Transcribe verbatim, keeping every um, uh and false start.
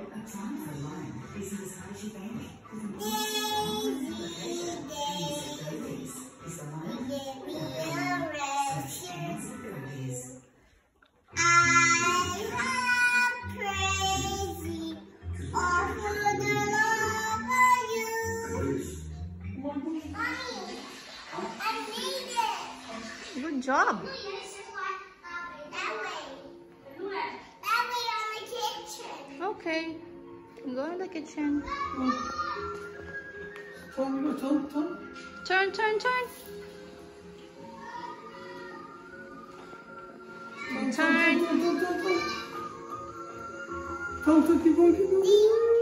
Good job. Okay, go in the kitchen. Turn, turn, turn. Turn, turn, turn. Turn, turn, turn, turn, turn. Turn, turn, keep going, keep going.